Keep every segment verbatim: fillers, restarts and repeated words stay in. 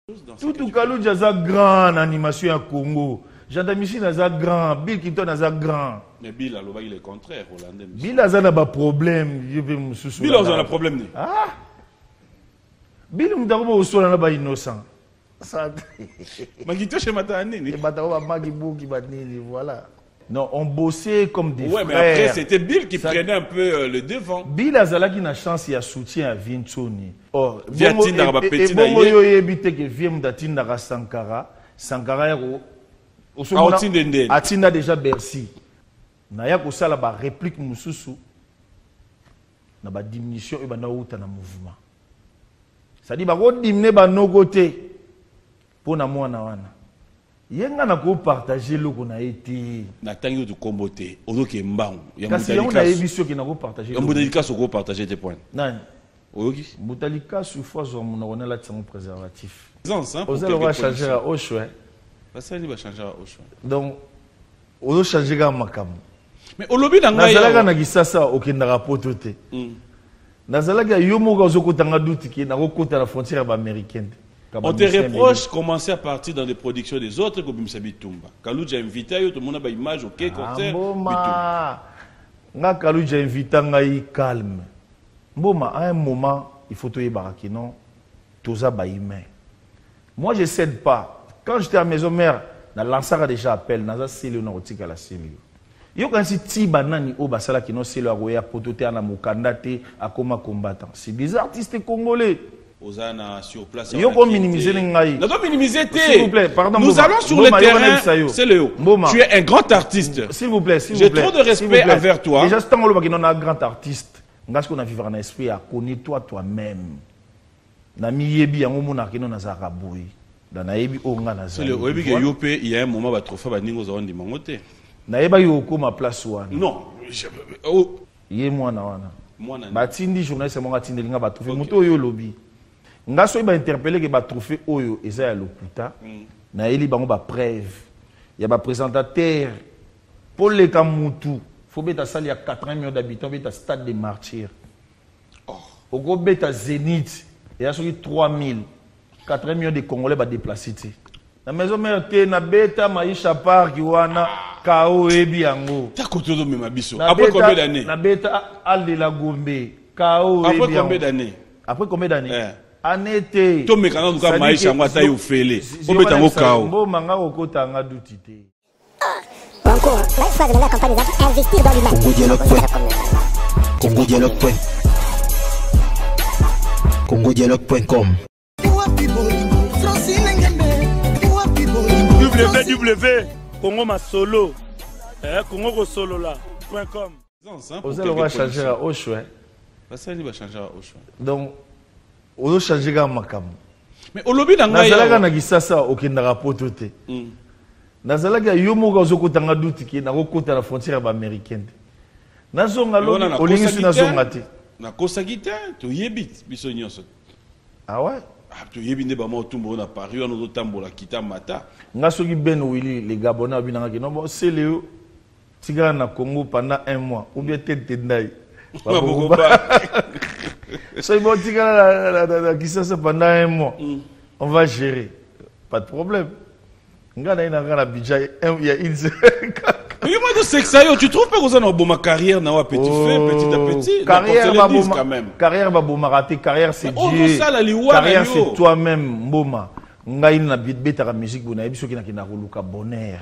Tout tout Kalou Jaza grand animation à Congo. Jandamichi naza grand, Bill Clinton naza grand. Mais Bill a le contraire, Hollandais. Bill a un problème. Bill a un problème. Ah! Bill Mdarobo au sol n'a innocent. Magito chez Matani. Voilà. Non, on bossait comme des ouais, frères. Ouais, mais après, c'était Bill qui ça... prenait un peu euh, le devant. Bill Azala qui a chance, il a soutien à Vinchoni. Oh, Viatin Daraba Petit Naye. Et bon, il évité que Viem Datin Dara Sankara. Sankara est Atina déjà Bercy. Naya ko sala ba réplique mususu. Na ba diminution et ba na outa na mouvement. Ça dit ba ko diminuer ba no côté. Pour na mwana wana. Yenga na ko partager le qu'on a été na tangi de comboter ozoke mbang ya mutalika on a émission qui na ko partager ya mutalika so ko partager tes points nani oyoki mutalika sur fois on na la tsango préservatif présence hein pour on va changer à au choix parce qu'il va changer à au choix donc on changer ga makam mais olobi na ngai nazalaka na kisasa okendaka poto te nazalaka yo moko ozokotanga duti ki na kokota la frontière ba américaine. On te reproche de commencer à partir dans les productions des autres que Bimsabi Tumba. Kalou j'ai invité, tout le monde a une image, ok, concert. Mboma, nga Kalou j'ai invité, ngai calme. Mboma, à un moment, il faut te yébaraki, non? Toza ba humain. Moi, je ne cède pas. Quand j'étais à maison mère, na lansara déjà appel, na za sélé na otika la sélé. Yo quand si ti banani o basala ki no sélé a roya potote ana mukanda te akoma combattant. C'est des artistes congolais. Sur place. Yo ko minimiser ngai. Non, non minimiser te. S'il vous plaît, pardon. Nous allons sur le terrain. C'est Léo. Tu es un grand artiste. S'il vous plaît, s'il vous plaît. J'ai trop de respect envers toi. Déjà c'est on le un grand artiste. Ngas qu'on a vivre en esprit à connais-toi toi-même. Na mi yebi yango mona kino na zaraboui. Da na yebi o nga na zaraboui. C'est le oyebi ke yopé il y a un moment ba trofa ba ningo za ndi mangote. Na yeba yo ko ma place wana. Non. Yé mwana wana. Mwana. Ba tindi journaliste mo ngatindi linga ba trofa moto yo lobi. Nga so ba interpeller que ba trophée oyo eza ya lokuta na eli bango ba preuve ya ba présentateur pour les kamutu faut beta salle ya quatre millions d'habitants beta stade des martyrs oh oko beta Zénith et ya soki trois mille quatre millions de congolais ba déplacer ti na maison mère te na beta maisha park wana kao ebi yango ta kotozo mema biso après combien d'années na beta al la gombe kao ebi après combien d'années après combien d'années yeah. Anete to mekana duka maisha ngwata yo fele obeta ngo kao mbo manga okota nga dutite encore la phase de la campagne c'est investir dans l'humain congo dialogue point congo dialogue point com www congo masolo eh congo ko solo là point com vous allez va changer à au choix ça il va changer à au choix donc on a changé comme makam. Mais au lobby d'angaï. Nazalaga na gisasa okendaka poto te. Nazalaga yo moko ozokotanga duti ki na kokota la frontière ba américaine. Nazonga lobi olingi nazonga te. Na kosagita to yebit biso nyonso. Ah ouais? Ah to yebinde ba mo tumbo na Paris on otambola kita mata. Ngasoki Ben Willy les Gabonais binanga ki non bon c'est Léo. Tigana na Congo pendant un mois ou bien tete ndai. So, bon, qui ça pendant un mois, on va gérer. Pas de problème. Il y a une tu trouves pas que vous avez une carrière petit petit à petit carrière quand même. Carrière va bon rater, carrière c'est Dieu. Carrière c'est toi-même, Mboma. Nga ina bit la musique bona ebiso ki na ki na roluka bonheur.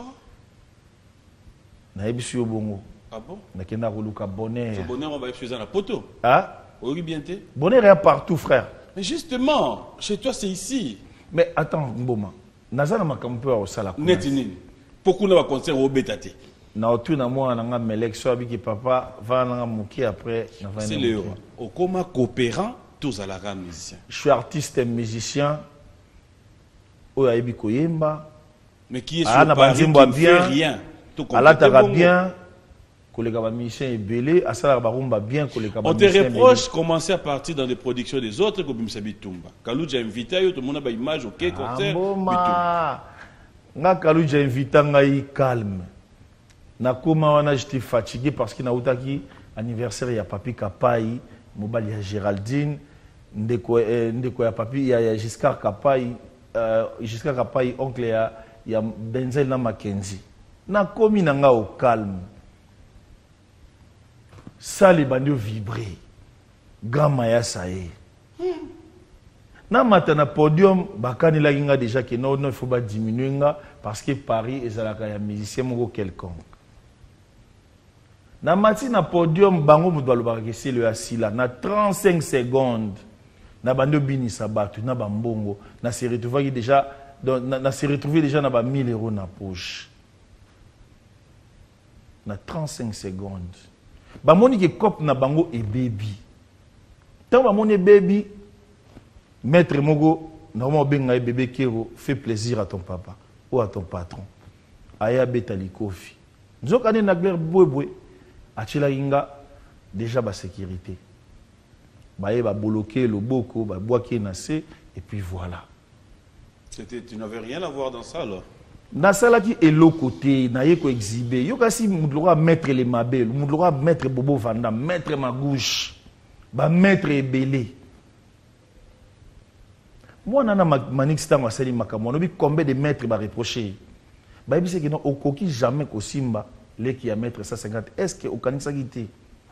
Na ebiso bongo. Ah bon? Na ki na roluka bonheur. Ce bonheur on va épouser dans la poteau. Ah? Oui, bien te. Bonheur est partout, frère. Mais justement, chez toi, c'est ici. Mais attends, Mboma. Nazana makampo au sala. Netini. Pourquoi on va concert au bétate? Na tout na moi na ngam élection avec papa va na muki après na va. C'est Léo. Au coma coopérant tous à la rame musicien. Je suis artiste et musicien. O aibi koyemba. Mais qui est sur Paris qui ne fait rien. Allah t'a bien. On te reproche de commencer à partir dans les productions des autres que Bimsabi Tumba. Kalou j'ai invité, tout le monde a une image, ok, concert. Nga Kalou j'ai invité, ngai calme. Nakoma wana j'étais fatigué parce qu'il y a eu anniversaire ya papi Kapai, mobali ya Géraldine, ndeko ndeko ya papi ya Giscard Kapai, euh, jusqu'à Kapai, oncle, il y a Benzel na Mackenzie. Na komi nanga au calme. Ça les bandios vibrer. Grand Maya ça y est. Na matana podium, bakani la ginga déjà que non, non, il faut pas diminuer nga parce que Paris est à la musicien ou quelconque. Na mati na podium, bango moudwa lo bakese le asila na trente-cinq secondes. Na bandio bini sabatu, na bambongo, na se retrouvé déjà, na, na se retrouvé déjà na ba mille euros na poche. Na trente-cinq secondes. Bamoni ke kop na bango et baby. Tant bamoni baby, maître mogo, normalement benga bébé kero, fait plaisir à ton papa ou à ton patron. Aya betali kofi. Nzokane na glaire boué achila inga déjà ba sécurité. Baye ba bloquer le boko, ba boaké nassé et puis voilà. C'était, tu n'avais rien à voir dans ça alors. Na sala qui est l'autre côté, na yé ko exhiber. Yo kasi moudlora mettre les mabel, moudlora mettre Bobo Vanda, mettre ma gauche, ba mettre ebélé. Moi nana manix tango asali makamwa, no bi combien de mètres ba reprocher. Ba yebise que non okoki jamais ko simba les qui a mettre cent cinquante. Est-ce que okanisa gité?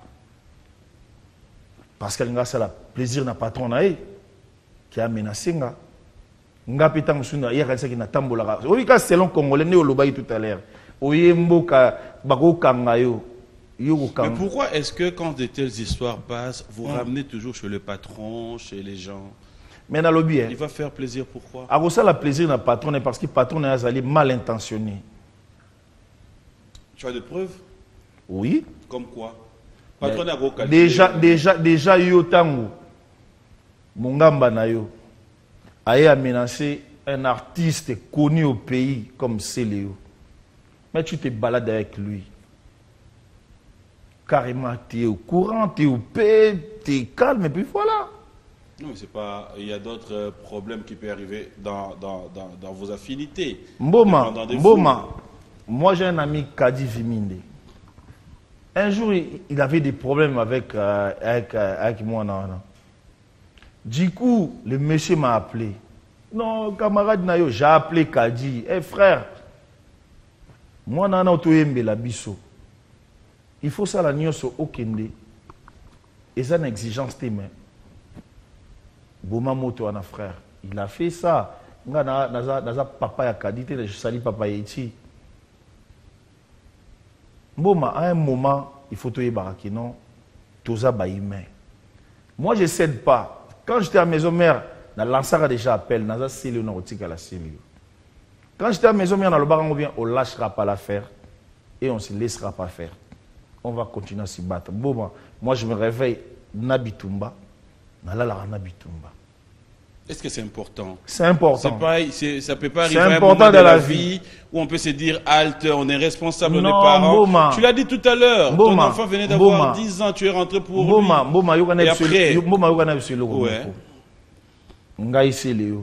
Parce que nga sala plaisir na patron na e qui a menacé nga. Nga pitang sunda ya kanisa ki na tambola. Oui ka selon congolais né olobayi tout à l'heure. Oyemboka bako kanga yo. Mais pourquoi est-ce que quand de telles histoires passent, vous hum. ramenez toujours chez le patron, chez les gens? Mais dans le bien. Il va faire plaisir, pourquoi? À ça, le plaisir d'un patron, parce que le patron est mal intentionné. Tu as des preuves? Oui. Comme quoi? Patron a gros calcul. Déjà, déjà, déjà, yo tango. Mungamba na yo. A menacé un artiste connu au pays comme Céléo. Mais tu te balades avec lui. Carrément, tu es au courant, tu es au paix, tu es calme, et puis voilà. Non, mais c'est pas. Il y a d'autres euh, problèmes qui peuvent arriver dans, dans, dans, dans vos affinités. Mboma, Mboma. Moi, j'ai un ami Kadi Viminde. Un jour, il, il avait des problèmes avec, euh, avec, euh, avec moi. Non, non. Du coup, le monsieur m'a appelé. Non, camarade Nayo, j'ai appelé Kadi. Eh hey, frère, moi, nana otoyembe la biso. Il faut ça la nyonso okende. Et ça, une exigence tes mains. Boma moto ana frère, il a fait ça. Nga na na na papa ya kadité, je salue papa Yeti. Boma à un moment, il faut te baraki non, toza baïmé. Moi je cède pas. Quand j'étais à maison mère, na lansara déjà appel, na za sélé na otika la sélé. Quand j'étais à maison mère, na le barango bien, on lâchera pas l'affaire et on se laissera pas faire. On va continuer à s'y battre. Boma, moi je me réveille Nabitumba. Est-ce que c'est important? C'est important. Pas, ça ne peut pas arriver à un moment de la, la vie, vie où on peut se dire halte, on est responsable, non, on est parents. Boma. Tu l'as dit tout à l'heure, ton enfant venait d'avoir dix ans, tu es rentré pour Boma. lui. Boma. Et après, Boma, ouais. Ngai Céléo.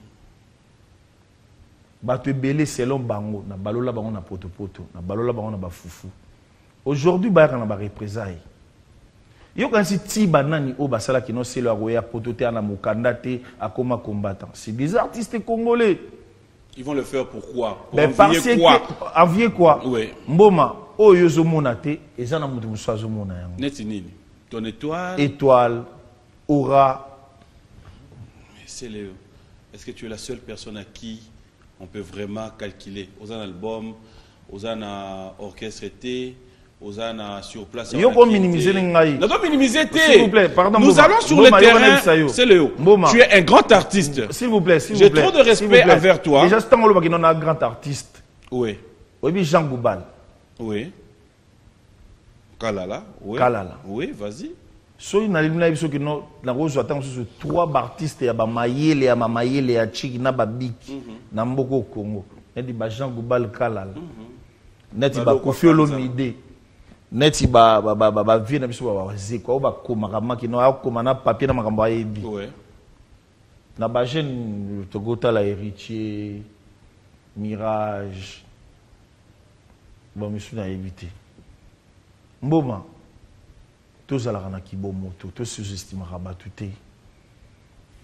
Bato belé selon bango, na balola bango na poto poto, na balola bango na bafufu. Aujourd'hui, ba na ba représailles. Yo quand si ti banani o basala ki no selo aroya potote ana mukanda te akoma combattant. C'est des artistes congolais. Ils vont le faire pourquoi? Pour ben envier quoi? Envier quoi? Oui. Mboma o yozo monate ezana mutu musazo mona yango. Neti nini? Ton étoile? Étoile, aura. C'est Léo. Est-ce que tu es la seule personne à qui on peut vraiment calculer? Aux un album, aux un orchestre été, aux ânes sur place. Yo ko minimiser ngai. Non, minimiser té. S'il vous plaît, pardon. Nous Mboma. allons sur Mboma, le terrain. C'est Léo. Tu es un grand artiste. S'il vous plaît, s'il vous plaît. J'ai trop de respect envers toi. Déjà, c'est un un grand artiste. Oui. Oui, Jean Goubal. Oui. Kalala. Oui. Kalala. Oui, vas-y. So na limna biso que non na rozo attend sur trois artistes ya ba mayele ya mamayele ya chiki na ba biki na mboko Congo. Neti ba Jean Goubal Kalala. Neti ba Koffi Olomide. Neti ba ba ba ba ba vie na biso ba zeko ba komaka maki no akoma na papier na makambo ayebi. Ouais. Na ba jeune Togota la héritier Mirage. Bon monsieur na évité. Mboma tous à la rana qui bon moto tous sous-estimera batuté.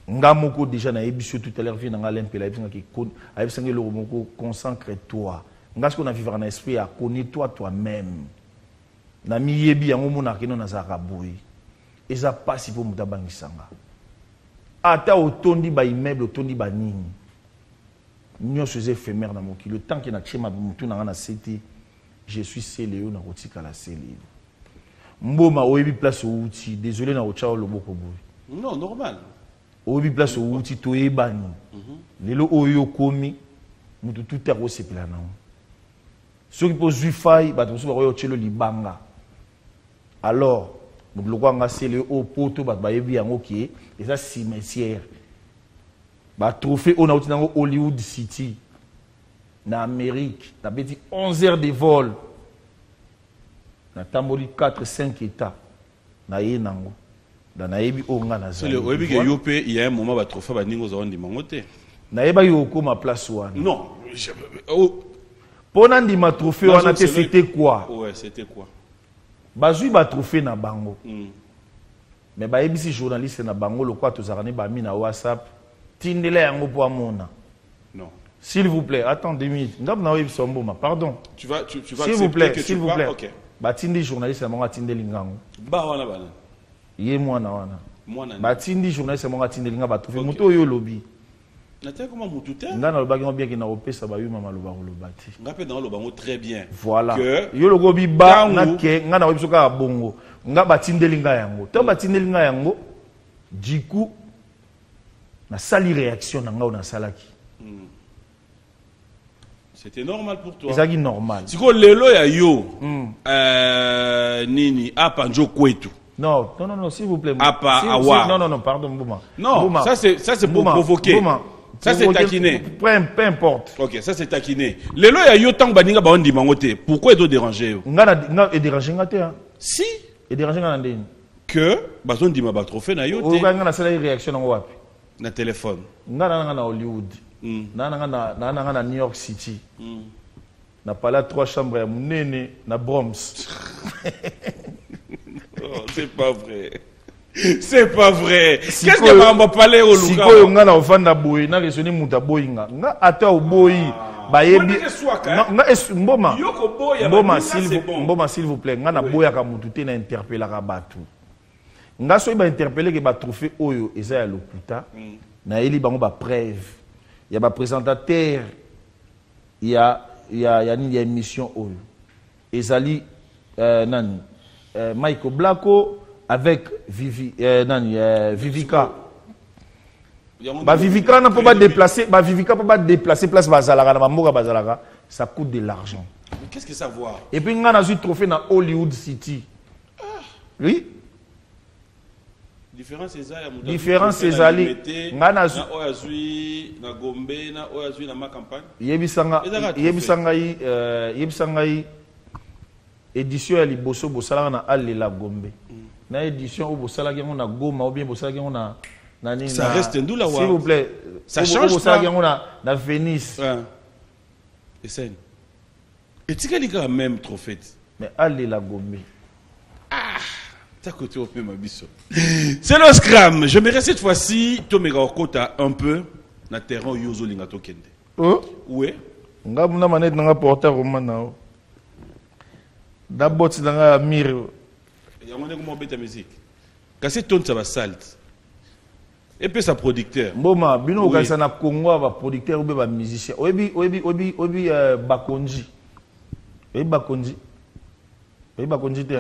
Ngamoko déjà na émission tout à l'heure vient dans l'Olympe la émission qui a émission le moko concentre-toi. Ngas qu'on a vivre en esprit à connais-toi toi-même. Na miyebi yango mona kino na zaraboui. Eza pasi pour mutabangisanga. Ata otondi ba immeuble otondi ba nini. Nyo ces éphémères na moki le temps qui na chema mutu na na cité je suis Céléo na rotika la Céléo. Mboma oyebi place outi désolé na ochao loboko boy. Non normal. Oyebi place outi to ebani. Lelo oyo komi mutu tout est resepela na. Ceux qui posent du faille ba to so ba chelo libanga. Alors le roi c'est le haut poteau ba ba yebi yango ki et ça cimetière. Ba trophée on a outi dans Hollywood City. Na Amérique, na beti onze heures de vol. Na tamboli quatre cinq états. Na yenango. Da na yebi onga na zali. C'est le oyebi ke yope il y a un moment ba trophée ba ningo za ndi mangote. Na yeba yoko ma place wana. Non. Oh. Pona ndi ma trophée wana te c'était quoi? Ouais, c'était quoi? Bazui ba trophée na bango. Mm. Mais ba yebi si journaliste na bango lo kwa to zakane ba mi na WhatsApp. Tindele yango po amona. Non. S'il vous plaît, attendez deux minutes. Pardon. Tu vas, tu, tu vas s'il vous plaît, que s'il tu vous plaît. Ok. Batindi journaliste à mon tinde lingango. Ba wana bana. Yé moi na wana. Moi na. Batindi journaliste à mon tinde linga batu fait moto yo lobby. Na te comment mutu te? Nga na lobaki bien ki na opesa ba yu mama loba lobati. Nga pe dans lobango très bien. Voilà. Que yo logo bi ba na ke nga na obiso ka bongo. Nga batinde linga yango. To batinde linga yango. Du coup na sali réaction na nga na salaki. C'était normal pour toi. C'est normal. Si ko lelo ya yo mm. euh nini apa njo kwetu. Non, non, non, non, s'il vous plaît. Apa si, awa. Si, non, non, non, pardon, Bouma. Non, Bouma. ça c'est ça c'est pour Bouma. provoquer. Bouma. Ça c'est taquiner. Peu, peu importe. OK, ça c'est taquiner. Lelo ya yo tang baninga ba ondi mangote. Pourquoi est déranger yo? Nga na e déranger ngate hein. Si, e déranger ngana ndeni. Que bazon di ma ba trophée na yo te. O nga na sala réaction na wapi? Na téléphone. Nga na na Hollywood. Mm. Na na na na na New York City. Mm. Na pala trois chambres ya munene na Bronx. Oh, c'est pas vrai. C'est pas vrai. Qu'est-ce que va me parler au Luka? Siko nga na ofanda boy na resoni muta boyinga. Nga ata o boy ba yebi. Nga es mboma. Mboma s'il vous mboma s'il vous plaît. Nga na boya ka mutu te na interpeller ka batu. Nga so ba interpeller ke ba trophée oyo eza ya lokuta. Na eli bango ba preuve. Ya ba présentateur. Il y a il y a il y a une émission oyo. Ezali euh, nani euh, Michael Blacko avec Vivi euh, nani euh, Vivica. Ba Vivica n'a pas déplacer, ba Vivica peut pas déplacer place bazalaka na bamboka bazalaka, ça coûte de l'argent. Mais qu'est-ce que ça voit? Et puis nga na eu trophée na Hollywood City. Ah. Oui. Différence c'est ça ya muta. Différence c'est ali. Nga na oyazui na Gombe na oyazui na ma campagne. Yebisanga yebisanga yi euh yebisanga yi édition ya liboso bosala na Alela Gombe. Na édition au bosala ki na Goma ou bien bosala ki na nani. Ça reste ndoula wa. S'il vous plaît. Ça change bosala ki na na Venise. Et c'est et tu as quand même trophée. Mais Alela Gombe. Ah. Côté au même abisso. C'est le scram. J'aimerais cette fois-ci Tomega Okota un peu na terrain Yozo Lingato Kende. Oh? Oui. Nga muna manette nga porter roman nao. D'abord c'est nga mire. Il y a un moment bête musique. Kasi ton ça va salt. Et puis sa producteur. Mboma bino ka sana Congo ba producteur ou ba musicien. Obi obi obi obi Bakonji. Obi Bakonji. Obi Bakonji te.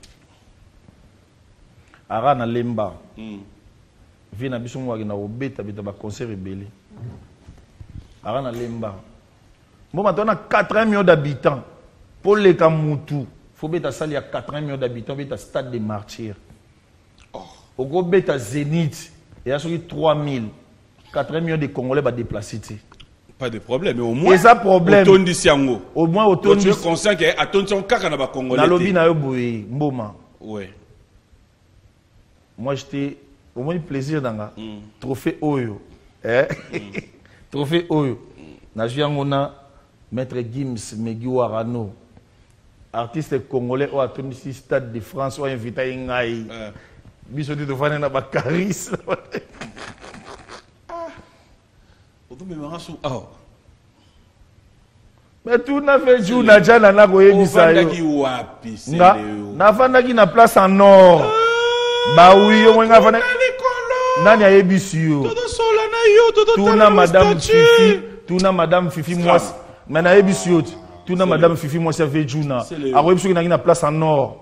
Ara na lemba. Mm. Vi na biso ngwa na obeta beta ba concert rebelle. Ara na lemba. Bon maintenant on a quatre millions d'habitants. Pour les Kamutu, faut beta salle il y a quatre millions d'habitants, beta stade des martyrs. Oh, au gros beta Zénith, il y a sur trois mille. quatre millions de Congolais va déplacer. Pas de problème, mais au moins. Et ça problème. Au moins autant de. Tu es conscient que attention kaka na ba Congolais. Na lobi na yo boye, mboma. Ouais. Moi, j'étais au moins plaisir dans la mm. trophée Oyo. Eh? Mm. Trophée Oyo. Na joué Maître Gims Megiwarano, artiste congolais au Tunisie Stade de France, ou invité à Ngaï. Bisoti de Fanena Bakaris. me marrez oh. Mais tout n'a fait jour na jana na goye bisayo. Na na fanda ki na place en or. Ba oui yo nga fanda. Nani a ebisio. Todo sola na yo, todo tuna madame Fifi, tuna madame Fifi moi. Mais na ebisio. Tuna madame Fifi moi ça fait jour na. A ebisio na na place en or.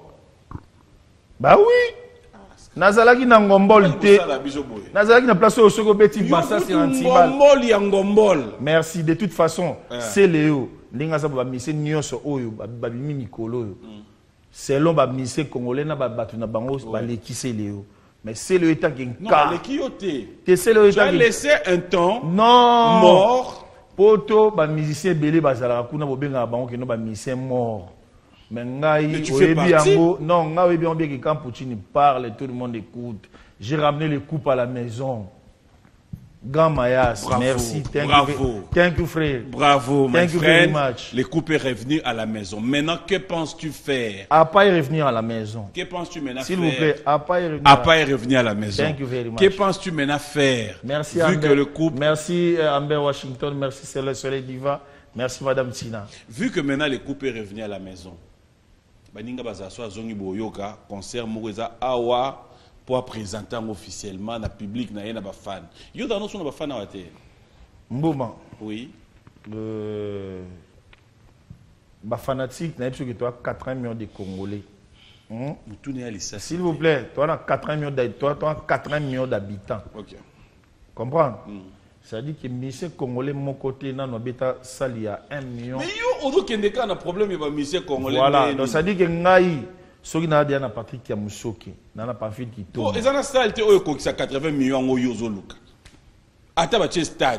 Ba oui. Nazalaki na ngombol te. Nazalaki na place au soko beti bassa c'est antibal. Ngombol ya ngombol. Merci de toute façon, c'est Léo. Ndinga sa ba mise nyonso oyo ba bimi mikolo oyo. Selon ba mise congolais na ba batu na bango ba lekise Léo. Mais c'est le état qui non, le kioté. C'est le état qui laissé un temps non mort poto ba musicien belé bazala kuna bobenga bango ke no ba musicien mort. Mais ngai oyebi yango non ngai oyebi on bien que quand Poutine parle tout le monde écoute. J'ai ramené les coupes à la maison. Grand Mayas, bravo, merci. Thank bravo. You, thank you, frère. Bravo, thank my friend. Les coupes est revenu à la maison. Maintenant, que penses-tu faire? À pas y revenir à la maison. Que penses-tu maintenant faire? S'il vous plaît, à pas y revenir. À pas y revenir à la maison. Thank you very much. Que penses-tu maintenant faire? Merci, Vu Amber. que le couple... Merci, euh, Amber Washington. Merci, c'est le soleil diva. Merci, Madame Tina. Vu que maintenant les coupes est revenu à la maison. Baninga bazaswa zongi boyoka concert Moureza Awa. Pour présenter officiellement dans le public, na yena ba fan. Yo dans nos ba fan na wate. Mboma. Oui. Le ba fanatique na que toi quatre millions de Congolais. Hmm? S'il vous plaît, toi as quatre millions d'habitants, toi quatre millions d'habitants. OK. Comprendre? Hmm. Ça dit que monsieur Congolais mon côté na no beta sali à un million. Mais yo odo kende ka na problème ba monsieur Congolais. Voilà, donc ça dit que ngai soki na dia na Patrick ya Musoki na na Pafid qui tourne. Oh, ezana stade te oyo kokisa quatre-vingts millions ngo yozo luka. Ata ba stade.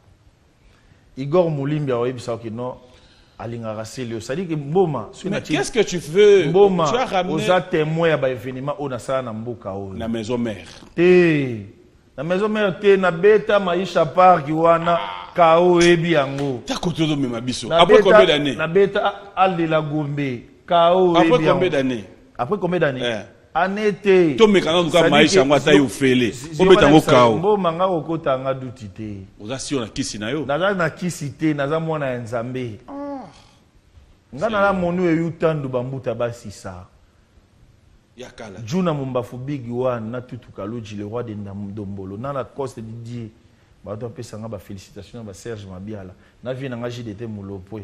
Igor Moulimbi a oyebisa que non alinga raseli. Ça dit que Mboma, mais qu'est-ce que tu veux? Mboma, tu as ramené aux témoins ya ba événement on a ça na mboka o. Na maison mère. Te. Na maison mère te na beta maisha park wana kao ebi yango. Ta kotodo mema biso. Après combien d'années? Na beta ali la Gombe. Après combien d'années? Après combien d'années? Eh. Année te. To mekana nuka maisha ngwata yo fele. Obeta ngo kao. Mbo manga okota nga dutite. Oza si on a kisi na yo. Naza na kisi te, naza mwana ya Nzambe. Ah. Ngana la monu e yutandu bambuta basisa. Yakala. Juna mumbafu bigi wan na tutu kaloji le roi de Ndombolo. Na la coste de Dieu. Ba to pesa nga ba félicitations ba Serge Mabiala. Na vie na nga J D T Mulopwe.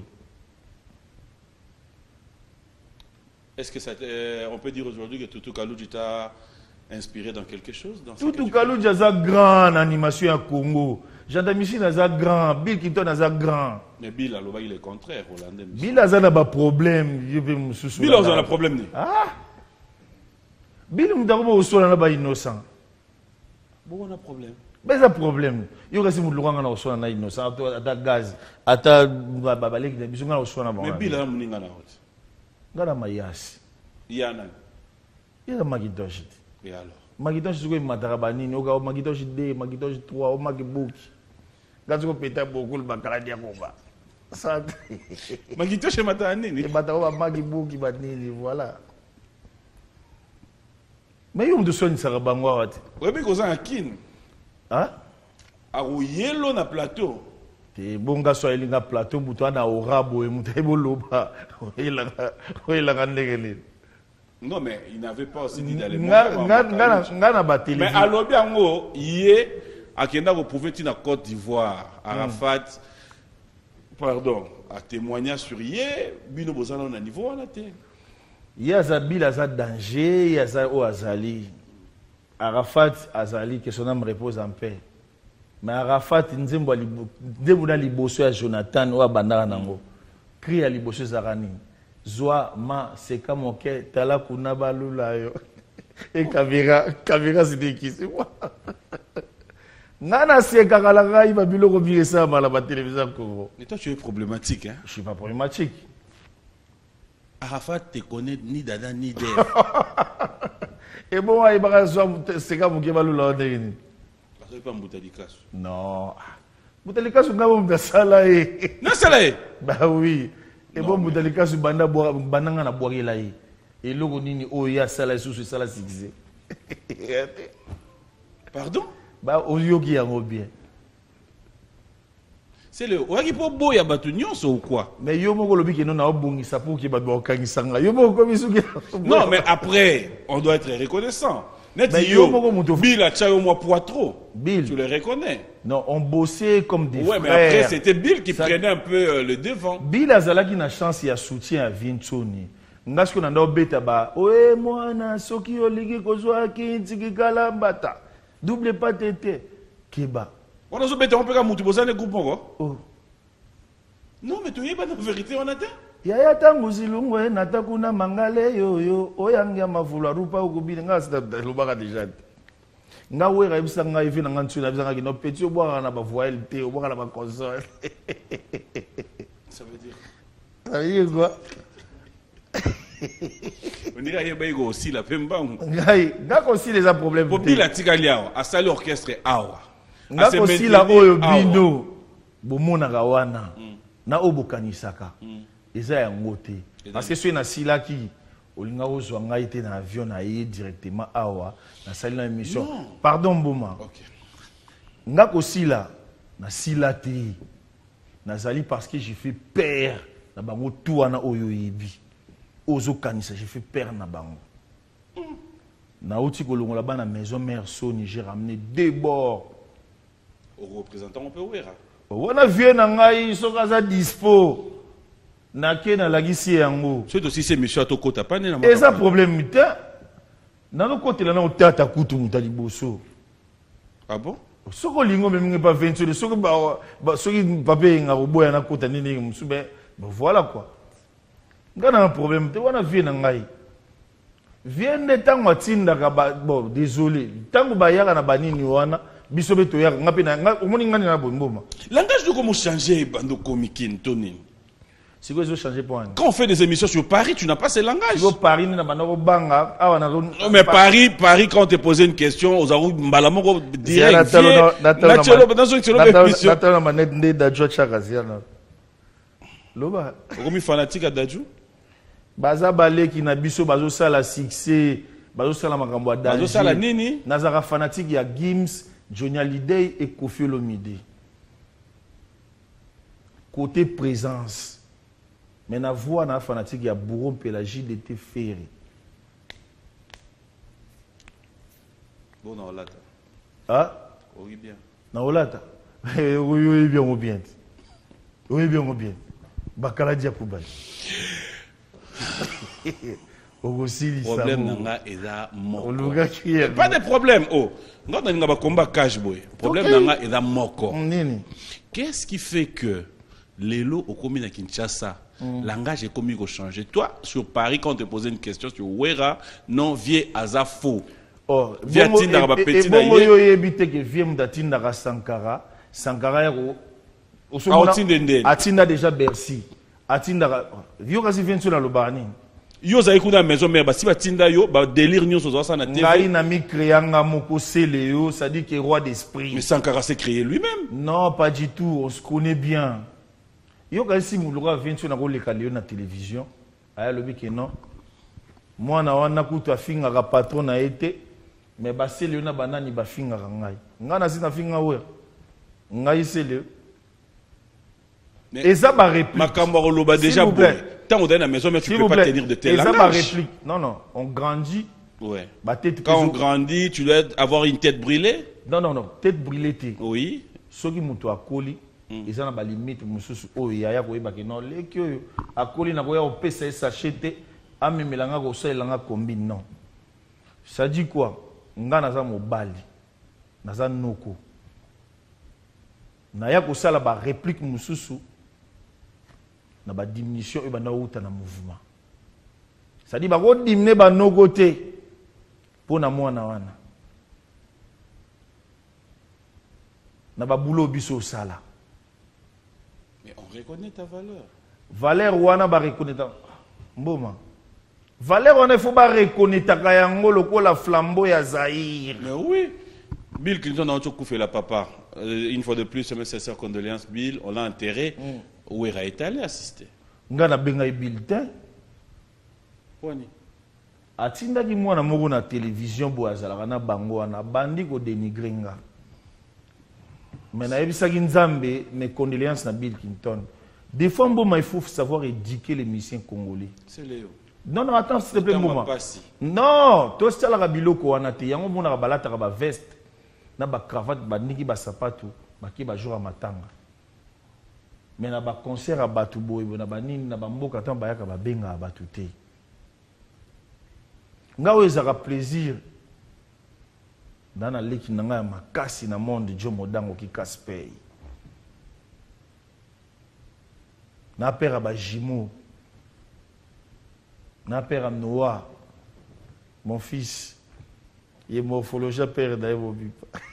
Est-ce que ça, euh, on peut dire aujourd'hui que Tutu Kalouji t'a inspiré dans quelque chose? Tutu Kalouji a une grande animation à Congo. Jean Michel a un grand. Bill Clinton a un grand. Mais Bill a le contraire. Bill a un problème. Bill a un problème. Ah! Bill a un innocent. Bon, on a un problème. Mais un problème. Il y a un innocent. Il y a un gaz. Il y a un babalek. Mais Bill a un innocent. Ngana mayasi. Yana. Yana Macintosh. Et alors? Macintosh c'est quoi matarabani? Oga Macintosh deux, Macintosh trois, o Macintosh. Gazo peta beaucoup le bakaladi ya komba. Ça. Macintosh matani ni. Et batao Macintosh batini voilà. Mais yo mdosoni sarabangwa wati. Webi koza akin. Hein? A yelo na plateau. Te bonga so elinga plateau buto na orabo e mutebo loba. Non mais il n'avait pas aussi dit d'aller mais à l'Obiango, hier, à Kenda, vous pouvez dire en Côte d'Ivoire, Arafat, pardon, à témoigner sur hier, Bino Bozana on a niveau à la terre. Il y a Zabil, il y a danger, il y a o Azali. Arafat, Azali, que son âme repose en paix. Mais Arafat, Nzembo, Debouna Liboso à Jonathan, ou à Bandara Nango. Crie à Liboso Zarani. Zoa ma seka moke tala kuna balula yo. Et Kavira, Kavira c'était qui c'est moi. Nana seka kalanga il va bilo revirer ça à la télévision Congo. Mais toi tu es problématique hein. Je suis pas problématique. Arafat te connaît ni dada ni def. Et bon il va zoa seka moke balula ndeni. Parce que pas Moutalikasu. Non. Moutalikasu ngabo mdasala e. Na sala e. Bah oui. Et bon, Moutalika su banda bananga na boire là et logo nini o ya sala sous sala sixé. Pardon? Bah au yogi yango bien. C'est le oaki po boya batu nyonso ou quoi? Mais yo moko lobi ke non na obungisa pour ke batu okangisanga. Yo moko komisuki. Non, mais après, on doit être reconnaissant. Net yo, Bill a tchayo moi pour trop. Bill. Tu le reconnais. Non, on bossait comme des ouais, frères. Ouais, mais après, c'était Bill qui ça... prenait un peu euh, le devant. Bill a zala qui na chance ya soutien à Vinchoni. Ngasko na ndo beta ba, oe mwana soki oligi kozwa kinti kikalambata. Double pas tété. Keba. On a zo beta on peut ka mutu bozane groupe moko. Oh. Non, mais tu y pas de vérité on attend. Yaya tangu zilungu e natakuna mangale yo yo oyangia mavula rupa ukubile nga sita lobaka déjà. Nga wera ibisa nga ivi na ngantu na bizanga kino petit obwa na ba voile te obwa na ba console. Ça veut dire ça veut dire quoi? On dirait yeba igo aussi la pembangu. Ngai, nga aussi les problèmes. Popi la tikaliao, a sali orchestre awa. Nga aussi la oyo bino bomona gawana na obokanisaka. Eza ya ngote. Parce que si na sila ki olinga ozwa ngai te na avion na ye directement awa na sali na émission. Pardon Boma. OK. Nga ko sila na sila te. Nazali parce que j'ai fait peur na bango tout wana oyo yebi. Ozo kanisa j'ai fait peur na bango. Na oti ko longola ba na maison mère Sony j'ai ramené deux bords. Au représentant on peut ouvrir. Wana vie na ngai soka za dispo. Na ke na lagisi yango. C'est aussi ces messieurs à toko tapane na. Et ça problème muta. Na no côté là na otata kutu mutali boso. Ah bon? Soko lingo même pas vingt sur soko ba soki papé nga boya na kota nini musube. Bon voilà quoi. Ngana un problème te wana vie na ngai. Vienne tango tinda ka bon désolé. Tango ba yaka na banini wana biso beto yaka ngapi na omoni ngani na bomboma. Langage de comment changer bando comique Tony. C'est quoi ils changer pour un... Quand on fait des émissions sur Paris, tu n'as pas ces langages. Paris, banga, ah, non, mais Paris, Paris, quand on te posait une question, aux arous, Mbalamoko, direct. Loba. Comme fanatique à Dadju. Baza balé qui n'a biso bazo sala succès, bazo sala makambo danger. Bazo sala nini? Nazara fanatique ya Gims, Johnny Hallyday et Koffi Olomide. Côté présence. Mais na voix na fanatique ya Bourron Pélagie d'été ferré. Bon na olata. Ah? Oui bien. Na olata. Oui oui bien ou bien. Oui bien ou bien. Bakala dia kubali. Problème nanga eza moko. Oluga kiye. Pas de problème oh. Ngona nga ba combat cash boy. Problème nanga eza moko. Nini? Qu'est-ce qui fait que les lots au commune à Kinshasa, mm. langage est commis au changer. Toi, sur Paris, quand on te posait une question sur Wera, non, vieux Azafo. Oh, vieux Tindara Petit na ye. Yo yebite que vieux Mdatindara Sankara, Sankara ero. Atinda déjà Bercy. Atindara. Vieux kasi vient sur la Lobani. Yo za ikuda maison mère, si batinda yo, ba délire nyonso zo sa na T V. Ngai na mi créanga moko seleo, ça dit que roi d'esprit. Mais Sankara s'est créé lui-même. Non, pas du tout, on se connaît bien. Yo kasi mulura vient sur na ko leka leo na télévision. Aya lobi que non. Moi na wana kutu afinga ka patron na été, mais ba seleo na banani ba finga ngai. Ngana sina finga we. Ngai seleo. Et ça ma réplique. Makambo loba déjà bon. Tant on est à la maison, mais tu ne peux pas tenir de tel langage. Et ça ma réplique. Non, non, on grandit. Ouais. Bah, tête Quand on grandit, tu dois avoir une tête brûlée. Non, non, non, tête brûlée. T'es. Oui. Ceux qui m'ont à colis, ils ont la limite. Oh, il y a quoi que non, les que à colis n'a pas au P C S acheté. À mes mélanges au sol, l'anga combine non. Ça dit quoi? Nga naza mobali, naza noko. Na ya ko sala ba réplique mususu. Na ba diminution et ba na uta na mouvement. Ça dit ba ko diminuer ba no côté pour na mwana wana. Na ba boulot biso sala. Mais on reconnaît ta valeur. Valeur wana ba reconnaître mboma. Valeur wana faut ba reconnaître ka yango lokola flambeau ya Zaïre. Mais oui. Bill Clinton a encore fait la papa. Euh, une fois de plus, mes sincères condoléances, Bill. On l'a enterré. Mm. Où il est allé assister? Ngana benga bulletin. Poni. Atinda ki mwana moko na télévision bo azala na bango na bandi ko dénigrer nga. Mais na ebisaki nzambe mes condoléances na Bill Clinton. Des fois il faut savoir éduquer les musiciens congolais. C'est Léo. Non non attends s'il te plaît moment. Non, toi c'est la biloko wana te yango mona ka balata ka ba veste na ba cravate ba niki ba sapato ba ki ba jour à matanga. Mais na ba concert à batu boy na ba nini na ba mboka tan ba yaka ba benga batu te. Nga ezaka plaisir dans la leki nanga makasi na monde Joe Modango ki Kaspey. Na père ba Jimo. Na père Noah. Mon fils. Il est morphologien père d'Aérobi.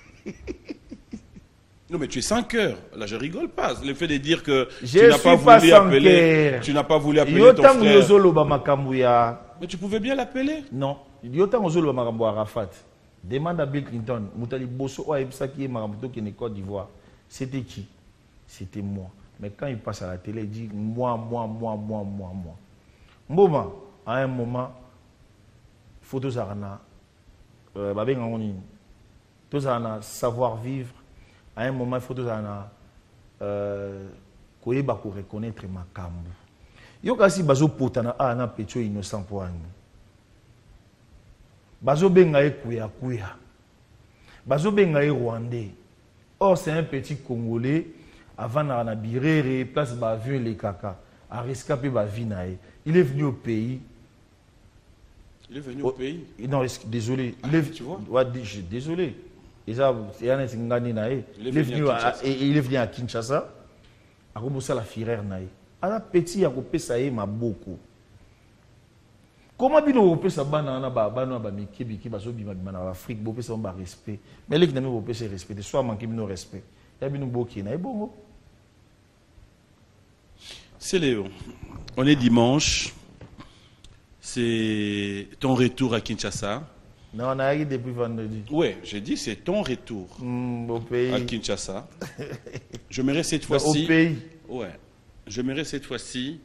Non mais tu es sans cœur. Là je rigole pas. Le fait de dire que je tu n'as pas voulu appeler cœur. tu n'as pas voulu appeler ton frère. Mais tu pouvais bien l'appeler. Non. Yotam ozolo makambo Arafat. Demande à Bill Clinton. Moutali Bosso a qui est makambo qui est Côte d'Ivoire. C'était qui? C'était moi. Mais quand il passe à la télé, il dit moi, moi, moi, moi, moi, moi. Moment, à un moment, photo Zarana, babé ngoni, tout Zarana, savoir vivre. À un moment, photo Zarana, koye bako reconnaître ma kambu. Yo kasi bazo potana a na pecho innocent pour nous. Bazo benga e kuya kuya. Bazo benga e rwandais. Or c'est un petit Congolais avant na birere place ba vu les kaka a rescapé ba vie nae. Il est venu au pays. Il est venu au, au pays. Non, désolé. Ah, il est, tu vois? Ouais, désolé. Il est venu à, il est venu à Kinshasa. A commencé la firère nae. À la petit a coupé ça y m'a beaucoup. Comment bien on peut ça bana na ba bana ba miki biki ba so bima bima na Afrique bo peut ça ba respect. Mais les qui n'aiment pas se respecter soit manquer no respect. Ya bino boki na bongo. C'est Léo. On est dimanche. C'est ton retour à Kinshasa. Non, on a arrivé depuis vendredi. Oui, j'ai dit c'est ton retour mmh, au pays. À Kinshasa. J'aimerais cette fois-ci. Au pays. Ouais. J'aimerais cette fois-ci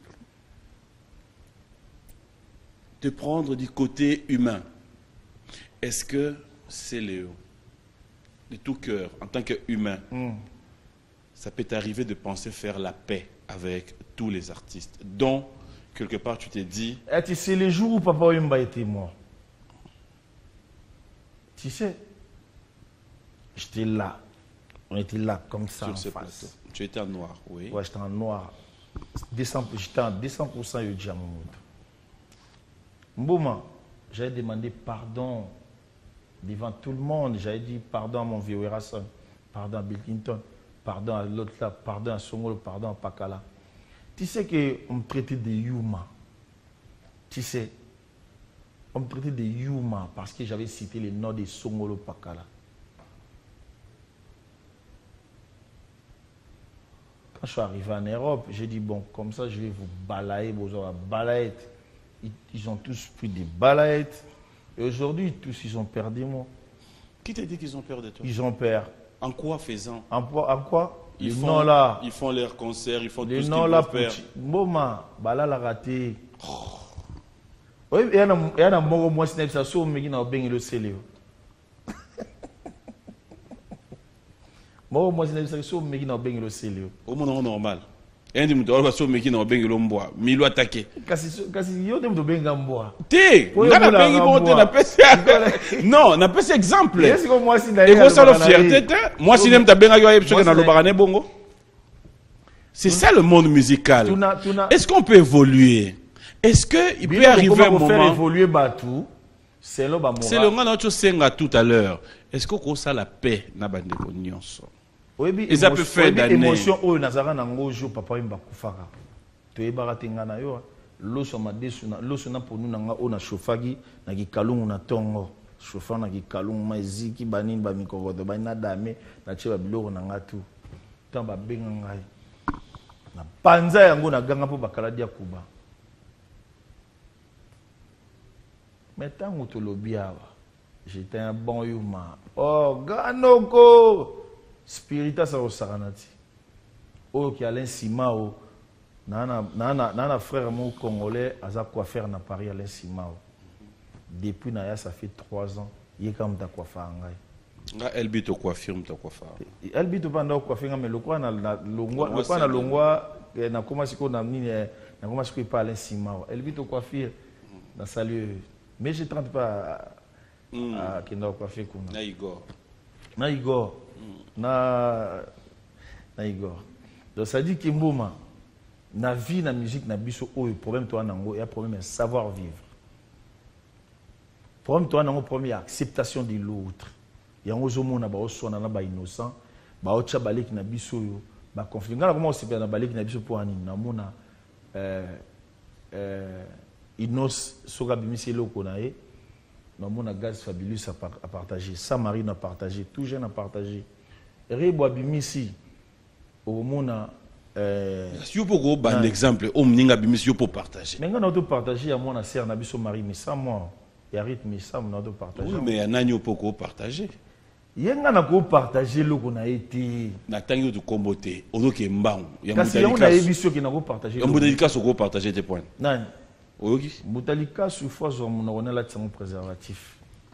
te prendre du côté humain. Est-ce que c'est Léo, de tout cœur, en tant qu'humain, mm. ça peut t'arriver de penser faire la paix avec tous les artistes, dont quelque part tu t'es dit... Eh, tu sais, les jours où Papa Wemba était mort, tu sais, j'étais là, on était là comme ça sur en ce face. plateau. Tu étais en noir, oui. Ouais, j'étais en noir. J'étais en deux cents pour cent de Djamoud. Mbouma, j'avais demandé pardon devant tout le monde. J'avais dit pardon à mon vieux Rasson, pardon à Bill Clinton, pardon à l'autre là, pardon à Songolo, pardon à Pakala. Tu sais qu'on me traitait de Yuma. Tu sais, on me traitait de Yuma parce que j'avais cité les noms de Songolo, Pakala. Quand je suis arrivé en Europe, j'ai dit, bon, comme ça, je vais vous balayer, vous aurez balayettes. Ils, ils ont tous pris des balayettes. Et aujourd'hui, tous, ils ont perdu moi. Qui t'a dit qu'ils ont peur de toi? Ils ont peur. En quoi faisant? En, en quoi? Ils les font, noms là. Ils font leurs concerts, ils font les tout ce noms qu'ils là peuvent faire. Boma, bala la raté. Oui, il y a un mot moi, c'est ça, so mais qui n'a pas bien le célé. Moi, moi, c'est ça, so mais qui n'a pas bien le célé. Au monde normal. Et on dit que so mais qui n'a pas bien le mboa. Milo attaqué. Kasi kasi yo dem to benga mboa. Té, on a pas bien bon, on a pas non, on a pas exemple. Est-ce que moi si et vous ça la fierté, moi si n'aime ta benga yo yeb soka na lo barane bongo. C'est ça le monde musical. Est-ce qu'on peut évoluer? Est-ce que il peut arriver un moment faire évoluer Batou? C'est le ba C'est le ngana cho senga tout à l'heure. Est-ce qu'on ça la paix na bande ko nyonso? Et ça peut faire d'années. Émotion au nazara nango jo papa imba kufaka. To yebara tengana yo. Loso madesu na loso na ponu nanga ona chofagi na kikalungu na tongo. Chauffeur na kikalungu maziki banini ba mikogodo ba na dame na cheba biloko nanga tu. Tamba benga ngai. Na panza yango na ganga po bakala dia kuba. Mais tant que tu l'as j'étais un bon humain. Oh, Ganoko! Spirita sa osaranati. Oh, qui a l'insimao. Nana, nana, nana frère mon congolais, aza quoi faire na Paris à l'insimao. Depuis Naya, ça fait trois ans. Il est comme ta quoi faire. Elbi to coiffure to coiffeur. Elbi to banda coiffure mais le quoi na longwa le quoi na longwa na comment siko na nini na comment siko parler sima. Elbi to coiffure na salut mais je tente pas à qui na coiffure kuna. Na Igor. Na Igor. Na na Igor. Donc ça dit que mboma na vie na musique na biso oyo problème toi nango et problème est savoir vivre. Problème toi nango premier acceptation de l'autre. Yango zo mona ba osona na ba innocent ba ocha baleki na biso yo ba conflit ngala comment osepela na baleki na biso pour ani na mona euh euh inos soka bimisi loko na e na mona gaz fabuleux à partager ça Marine a partagé tout jeune a partagé rebo bimisi au mona euh si vous pouvez un exemple au mninga bimisi yo pour partager mais ngana to partager à mona sœur na biso Marie mais ça moi il y a rythme ça on a de partager oui mais y a nani pour partager yenga na ko partager loko na été na tangi to kombote ozoke mbangu ya mutalika kasi na ebiso ki na ko partager mutalika so ko partager tes points nani oyoki mutalika sous force on a là de préservatif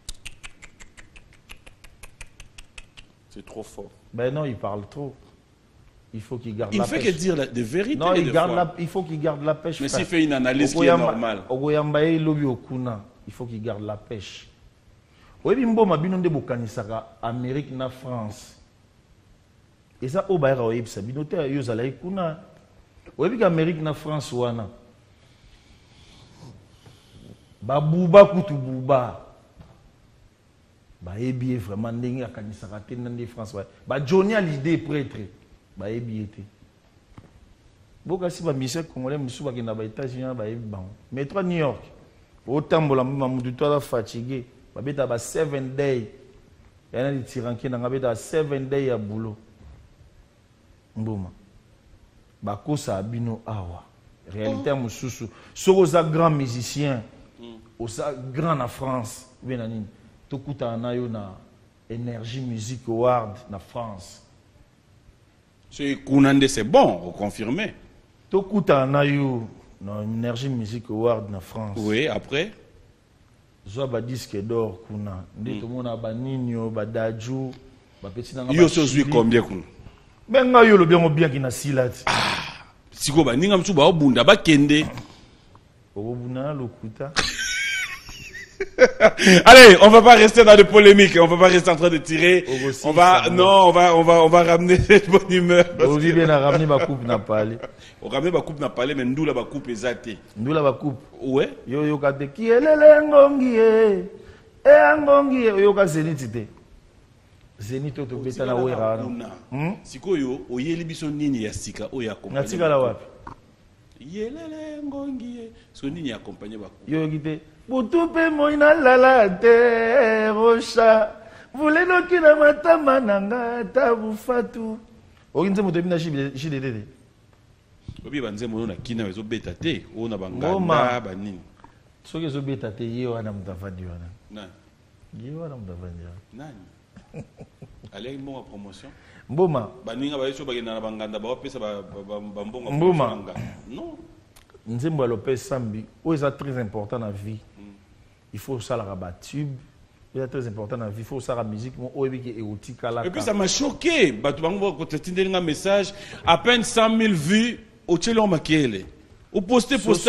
c'est trop fort ben non il parle trop il faut qu'il garde il la pêche. Il fait que dire la, de vérité non il garde la, il faut qu'il garde la pêche mais s'il fait une analyse qui est normale ogoyambaye lobi okuna il faut qu'il garde la pêche. Oui, mboma bino nde bokanisaka Amérique na France. Et ça au baira oyebisa bino te yo zala kuna. Oui, que Amérique na France wana. Ba buba kutu buba. Ba ebi vraiment ndenge akanisaka te ndenge France wa. Ba Johnny a l'idée prêtre. Ba ebi te. Boka si ba mission congolais musu ba kina ba États-Unis ba ebi bango. Mais toi New York. Otambola mamudu to la fatigué. Babeta ba seven day yana di tiranki na ngabeta seven day ya boulot mboma bakosa abino awa réalité oh. Mususu soko za grand musicien mm. Osa grand na France bena nini tokuta na yo na Energy Music Award na France c'est kunande c'est bon vous confirmez tokuta na yo na Energy Music Award na France oui après Zoa ba disque d'or kuna nde to mona ba ninyo ba daju ba petit nanga yo so zui combien kuna benga yo lo bien bien kina silati ah siko ba ninga mtu ba obunda ba kende obuna lokuta. Allez, on va pas rester dans des polémiques, on va pas rester en train de tirer. On va non, on va on va on va ramener cette bonne humeur. On dit bien à ramener ma coupe n'a pas allé. On ramène ma coupe n'a pas allé mais nous la ma coupe exacte. Nous la ma coupe. Ouais. Yo yo kate ki elele ngongi e. E ngongi yo ka zenitite. Zenito to beta na wera na. Hmm? Sikoyo oyeli biso nini ya sika oya accompagner. Natika la wapi? Yelele ngongi e. So nini accompagner ba coupe. Yo kite Butupe moina lala te rocha Vuleno kina matama nanga tabu fatu Oginze moto bina shide dede Obi banze mono na kina wezo beta te Ona banganda banini Soke zo beta te ye wana mutafandi wana Nani? Ye wana mutafandi wana Nani? Allez mo promotion Mboma Baninga ba yeso bagenda na banganda ba opesa ba bambonga Mboma Non Nzembo ya Lopez Sambi O c'est très important dans la vie. Il faut ça la rabat-tube. C'est très important dans la vie. Il faut ça la musique. Et puis ça m'a choqué. Quand tu as un message, à peine cent mille vues, au Tchelon Makele. Au posté posté.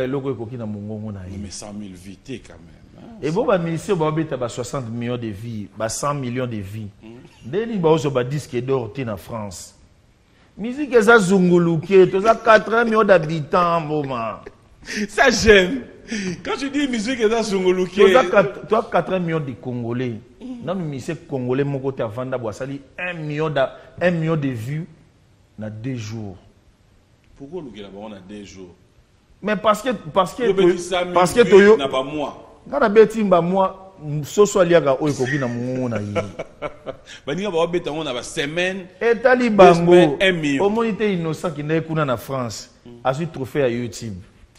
Mais cent mille vues, quand même. Et bon, le ministère a soixante millions de vies, cent millions de vies. Dès qu'il y a un disque d'or en France. Musique est ça zunguluke, tu as quatre millions d'habitants, moment. Ça j'aime. Quand tu dis musique est ça zunguluke, tu as quatre millions de Congolais. Non, mais c'est Congolais, mon côté avant d'avoir sali un million de vues dans deux jours. Pourquoi nous avons deux jours? Mais parce que parce que parce que tu n'as pas moi. Quand on a dit moi. Soso aliaga oyo koki na mungu na yi. Baninga ba beta on a semaine et talibango au monité innocent qui n'est kuna na France a su trophée à YouTube.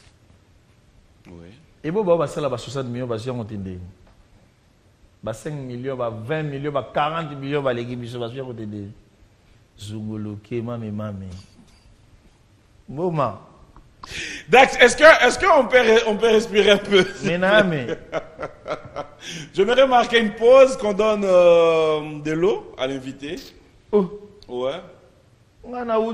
Oui. Et bon ba ba sala ba soixante millions ba siango tende. Ba cinq millions ba vingt millions ba quarante millions ba legi biso ba siango tende. Zunguluke mame mame. Boma. Dax, est-ce que est-ce qu'on peut on peut respirer un peu? Mais non mais J'aimerais marquer une pause, qu'on donne euh, de l'eau à l'invité. Oh. Ouais. Mais ouais,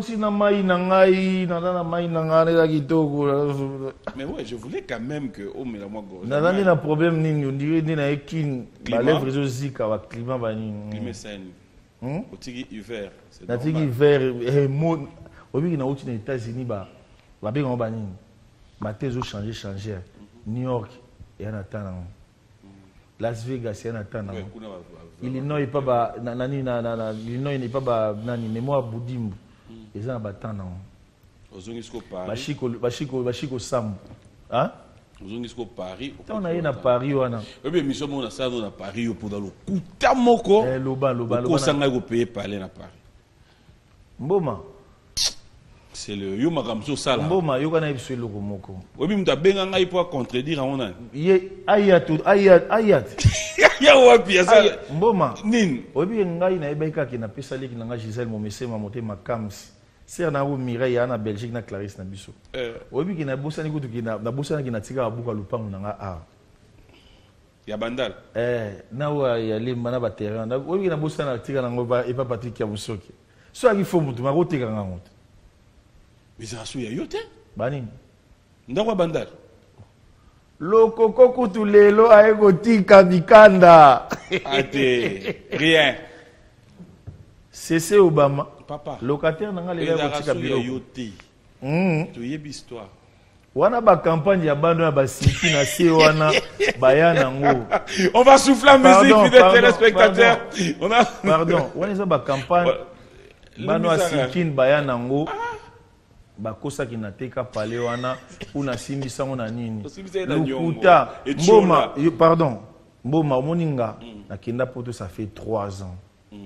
je voulais quand même que oh mais la moi go. N'a pas problème ni on dirait ni na ekin ba lèvre zo zika wa climat ba ni. Climat sain. Hum? Au tigi hiver, c'est normal. Na tigi hiver eh mo obi na uti na États-Unis ba ba be ngoma ni. Ba tezo changer changer. New York et en attendant. Las Vegas et en attendant. Illinois pas ba nani na na Illinois n'est pas ba nani mémoire boudimbu. Ils ont battant non. Ozongisko Paris. Bashiko bashiko bashiko sam. Hein? Ozongisko Paris. On a eu na Paris wana. Eh bien mission on a ça dans Paris pour dans le kuta moko. Eh loba loba loba. Ko sanga go payer parler na Paris. Mboma. C'est le yo makamso sala. Mboma yo kana ibso loko moko. Obi muta benga ngai pour contredire on a. Ye ayat ayat ayat. Ya wapi ya ça. Mboma. Nin. Obi ngai na ebeka ki na pesa leki na Gisèle Momese mamote makams. Ser na wo Mireille na Belgique na Clarisse na biso. Eh. Obi ki na bosani kutu ki na na bosani ki na tika babuka lupangu na nga a. Ya bandal. Eh, na wa ya limba na ba terrain. Obi ki na bosana tika na ngoba e pa Patrick ya Musoki. So aki fo mutu ma roteka nga mutu. Mais ça souya yote? Bani. Ndakwa bandal. Lokoko kutu lelo aeko tika bikanda. Ate. Rien. C'est Obama. Papa. Locataire nanga lelo aeko tika biloko. Yote. Mhm. Tu yebi histoire. Wana ba campagne ya bando na ba siki na se wana bayana ngo. On va souffler la musique des téléspectateurs. On a Pardon, wana za ba campagne bando na siki bayana ngo. Bakosa ki nateka pale wana una simbi sango na nini lukuta mboma pardon mboma moninga na kenda poto ça fait trois ans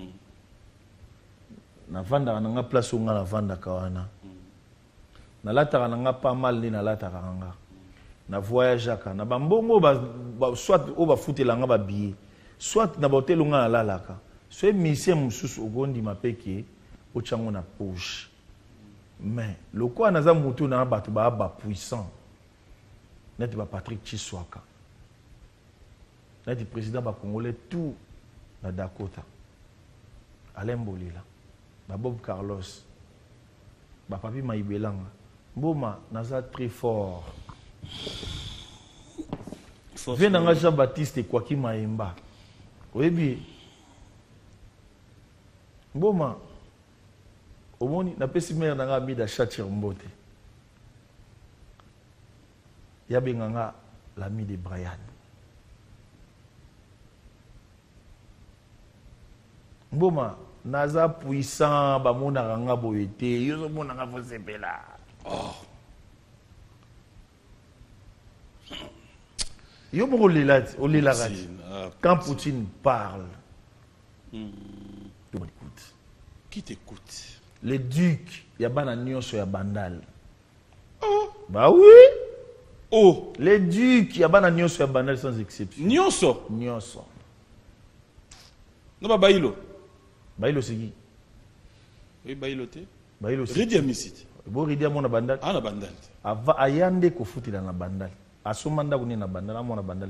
na vanda na nga place nga na vanda kawana na lata na nga pas mal ni na lata nga na voyage aka na bambongo ba soit o ba futela nga ba billet soit na hotel nga na lalaka so mission mususu ogondi mapeke o chango na poche. Mais le quoi n'a pas mouton na batu ba ba puissant. Net ba Patrick Chiswaka. Net président ba congolais tout na Dakota. Alain Bolila. Ba Bob Carlos. Ba Papi Maïbelanga. Mboma naza très fort. Venanga Jean-Baptiste Kwaki Maemba. Oyebi. Mboma Omoni na pesi mère nanga mi da chatir mbote. Ya benganga l'ami de Brian. Mboma naza puissant ba mona ranga boyete, yo mona nga fosepela. Oh. Yo mo lela, o lela rati. Quand Poutine parle. Mm. Tu m'écoutes. Qui t'écoute? Les ducs, il y a bana nyonso ya bandal. Oh. Bah oui. Oh. Les ducs, il y a bana nyonso ya bandal sans exception. Nyonso. Nyonso. Non ba Bailo. Bailo c'est qui? Oui Bailo te. Bailo c'est. Ridia misiti. Bo ridia mona bandal. Ah na bandal. Ava ayande ko futila na bandal. Asomanda kuni na bandal, mona bandal.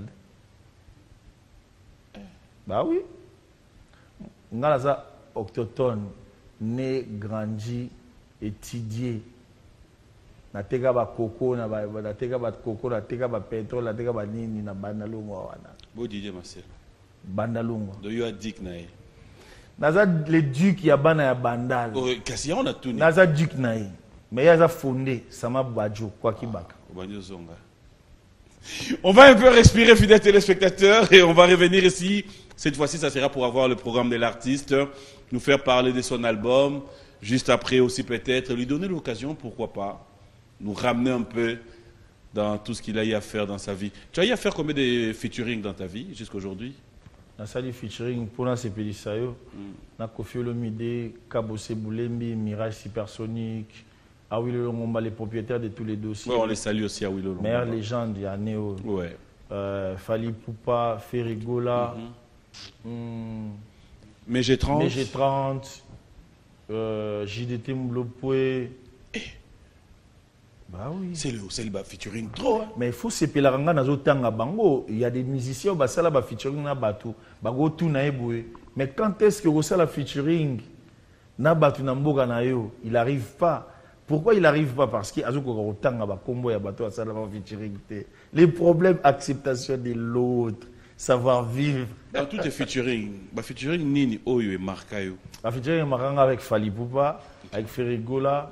Eh. Bah oui. Ngala za autochtone. Né, grandi, étudié. Na teka ba coco, na ba na teka ba coco, na teka ba pétrole, na teka ba nini na bandalungu wana. Bo D J Marcel. Bandalungu. Do you a dik na e. Naza le duc ya bana ya bandal. Oh, kasi on a tout ni. Naza duc na e. Mais ya za fondé sama badjo kwa kibaka. Obanyo zonga. On va un peu respirer, fidèles téléspectateurs, et on va revenir ici. Cette fois-ci, ça sera pour avoir le programme de l'artiste, nous faire parler de son album, juste après aussi peut-être lui donner l'occasion, pourquoi pas, nous ramener un peu dans tout ce qu'il a eu à faire dans sa vie. Tu as eu à faire combien de featuring dans ta vie jusqu'à aujourd'hui? Na sali featuring pour na sepelisayo, na Kofi Olomide, Kabose Boulembi, Mirage Supersonique, Awilo Longomba, les propriétaires de tous les dossiers. Ouais, on les salue aussi à Awilo Longomba. Meilleure légende, il y a Néo. Ouais. Euh, Fali Poupa, Ferrigola. Mm-hmm. hum, Mais G trente. Mais G trente. Euh, J D T Mblopoué. Bah oui. C'est le célibat featuring trop. Hein. Mais il faut se pélaranga dans autant bango. Il y a des musiciens qui ont ba featuring na batu. Bago tout na eboué. Mais quand est-ce que vous la featuring na batu na mboga na yo, il arrive pas. Pourquoi il n'arrive pas? Parce qu'il y a autant de combo ya bateau à ça featuring. Les problèmes acceptation de l'autre, savoir vivre. Dans tout est featuring. Ba featuring nini oyo e marka yo. La featuring est marquée avec Fali Poupa, avec Ferrigola.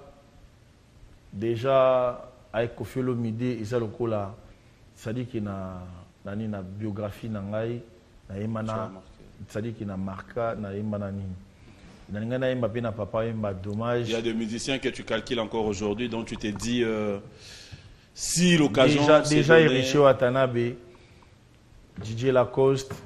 Déjà avec Kofi Olomide et ça le cola. Ça dit qu'il y a une biographie nangai, na emana. Ça dit qu'il y a marka na emana nini. Il y a des musiciens que tu calcules encore aujourd'hui, dont tu t'es dit euh, si l'occasion. Déjà, déjà Erichio Watanabe, D J Lacoste.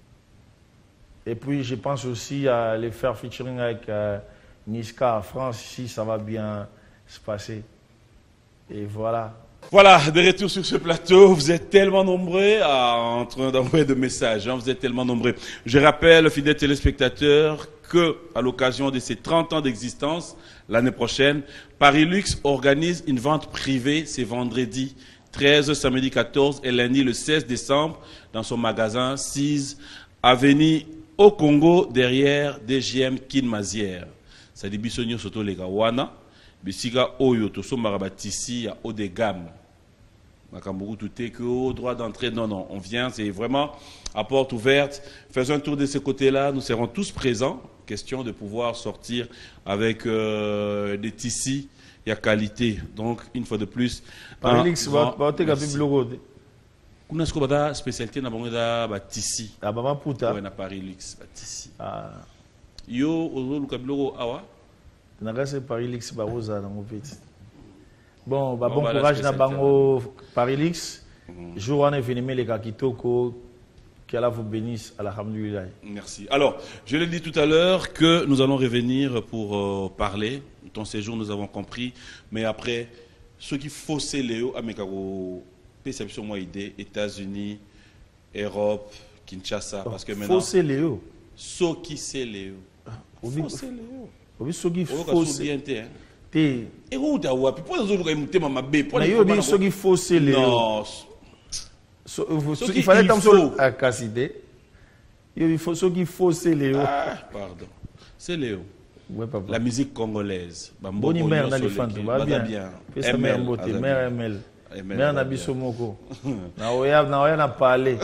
Et puis je pense aussi à les faire featuring avec euh, Niska en France, si ça va bien se passer. Et voilà. Voilà, de retour sur ce plateau, vous êtes tellement nombreux à, en train d'envoyer des messages, hein, vous êtes tellement nombreux. Je rappelle, fidèles téléspectateurs, que à l'occasion de ses trente ans d'existence, l'année prochaine, Paris Luxe organise une vente privée, c'est vendredi treize, samedi quatorze et lundi le seize décembre, dans son magasin six, avenue au Congo, derrière D G M Kinmazière. Ça dit Bissonio Soto Lega Wana. Bisiga Oyo, Toso Marabatisi, à haut de gamme. Makambourou, tout est que au droit d'entrée. Non, non, on vient, c'est vraiment à porte ouverte. Faisons un tour de ce côté-là, nous serons tous présents. Question de pouvoir sortir avec euh, des tissus et à qualité. Donc, une fois de plus. Parilix, va te gabi blogo. Kuna sko bada spécialité na bango da ba tissu. Ah baba puta. Ouais, na Parilix, ba tissu. Ah. Yo ozo luka blogo awa. Nagase Parilix baroza na mopeti. Bon, bah, bon courage na bango Parilix. Mm-hmm. Jour en événement les kakitoko. Qu'Allah vous bénisse, alhamdoulilah. Merci. Alors, je l'ai dit tout à l'heure que nous allons revenir pour euh, parler. Ton séjour, nous avons compris. Mais après, ceux qui faussent Léo, Amekaro, perception moi idée, États-Unis, Europe, Kinshasa, parce que maintenant. Faussé Léo. Ceux qui c'est Léo. Faussé Léo. Oui, ceux qui faussent. Et où t'as ouapi? Pourquoi nous avons été ma bé? Mais ceux qui faussent Léo. Non. So, so, il fallait tant à Casside. Il faut ceux qui faut c'est Léo. Ah, pardon. C'est Léo. Ouais, papa. La musique congolaise. Boni mère na lifante va bien. Pesa mère mbote, mère M L. Mère na biso moko. Na oya na oya na parler.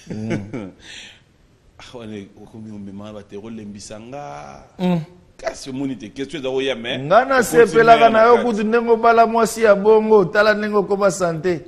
Ah on est comme on me m'a te rolembisanga. Kasi monite question za oya mais. Ngana sepela kana yo kutu ndengo bala mwasi ya bongo, tala ndengo koba santé.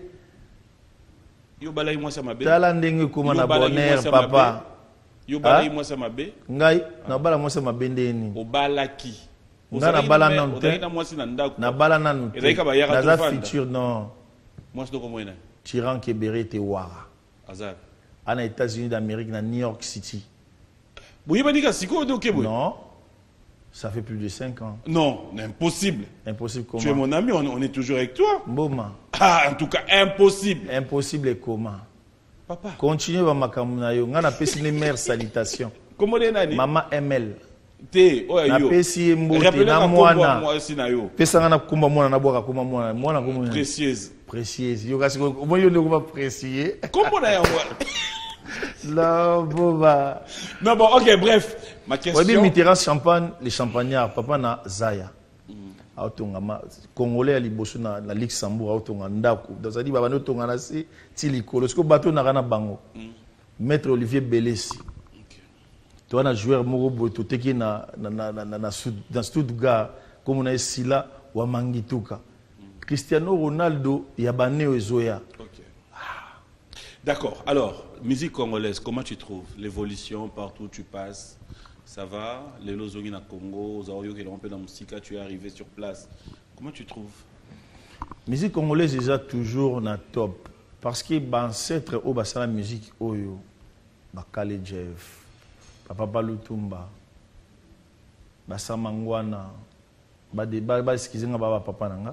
Yo balai moi ça mabe. Tala ndenge kuma na bonheur papa. Yo balai moi ça mabe. Ngai na bala moi ça mabe ndeni. O balaki. Nga na bala na nte. Na moi na ndako. Na bala na nte. Na za futur non. Moi c'est comment ina. Tyran Kebere te wara. Azar. Ana États-Unis d'Amérique na New York City. Boye badika siko do kebo. Non. Ça fait plus de cinq ans. Non, impossible. Impossible comment? Tu es mon ami, on, on est toujours avec toi. Boma. Ah, en tout cas, impossible. Impossible et comment? Papa. Continue à makamuna yo. Ngana pesi les mères salutations. Comment les nani? Maman M L. Te, oh yo. Na pesi mbote na mwana. Moi aussi na yo. Pesa ngana kumba mwana na boka kumba mwana. Mwana kumba. Précieuse. Précieuse. Yo kasi ko mo yo ne ko précieux. Comment na yo? Non, boba. Non, bon, ok, bref. Ma question. Oui, Mitterrand champagne, les champagnards, papa na Zaya. Autonga Congolais à liboso na la Luxembourg autonga ndako. Donc ça dit baba no tonga na si tiliko. Lorsque bateau na kana bango. Maître Olivier Belesi. OK. Toi na joueur moko boto teki na na na na na dans Stuttgart comme on a Sila wa Mangituka. Cristiano Ronaldo ya baneo ezoya. OK. D'accord. Alors, musique congolaise, comment tu trouves l'évolution partout où tu passes? Ça va? Les Lozongi na Congo, Zaoyo qui est un peu dans la musique, tu es arrivé sur place. Comment tu trouves? Musique congolaise déjà toujours na top. Parce que l'ancêtre au bassin la musique oyo, Bakale Jeff, Papa Balutumba, Basamangwana, ba de ba ba skizenga baba papa nanga,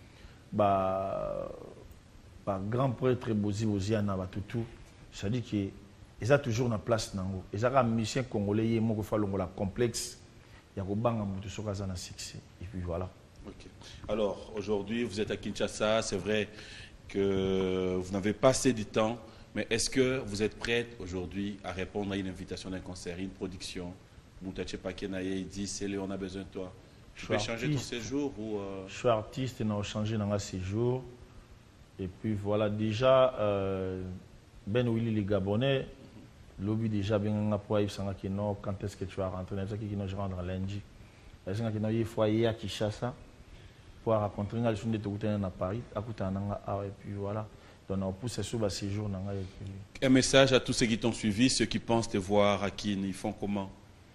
ba ba grand prêtre Bozi Boziana Batutu, ça dit que ils ont toujours na place nango. Ils ont un musicien congolais yé moko fa longola complexe, ya ko banga mutu soka za na succès. Et puis voilà. Okay. Alors, aujourd'hui, vous êtes à Kinshasa, c'est vrai que vous n'avez pas assez de temps, mais est-ce que vous êtes prête aujourd'hui à répondre à une invitation d'un concert, une production? Moutache Pakenaye dit, c'est on a besoin de toi. Tu peux changer ton séjour ou euh... Je suis artiste et on a changé dans mon séjour. Et puis voilà, déjà, euh, Ben Willy les Gabonais, lobby déjà bien pour y non, quand est-ce que tu vas rentrer? Je rentre lundi. Est-ce que il faut aller à Kinshasa pour rencontrer les gens de Togoutane à Paris, à Koutana, et puis voilà. Donc on pousse sur le séjour. Un message à tous ceux qui t'ont suivi, ceux qui pensent te voir à Kin, ils font comment?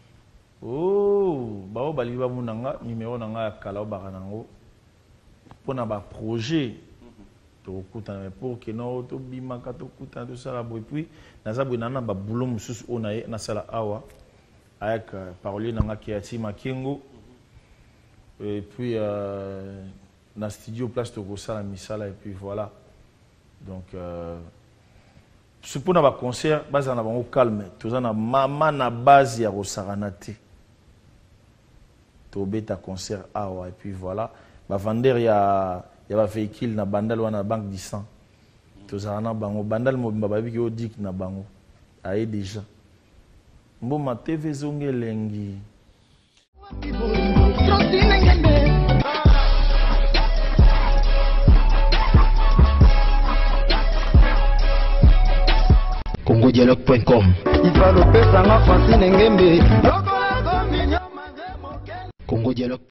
Oh, bah, bah, liba munanga numéro nanga kala baranango pour na ba projet to kutana pour que no to bima ka to kutana to sala boy puis na za bwina na ba boulot mususu onaye na sala awa avec parolier nanga Kiati Makengo et puis euh, na studio place to sala misala et puis voilà donc euh, c'est pour na ba concert base na bango calme to za na mama na base ya rosaranate Tobeta concert awa et puis voilà ba vendeur ya ya ba véhicule na bandal wana banque du sang tozana bango bandal mobimba babi ki odik na bango aye déjà mboma T V zongelengi congo dialogue point com Congo Dialogue.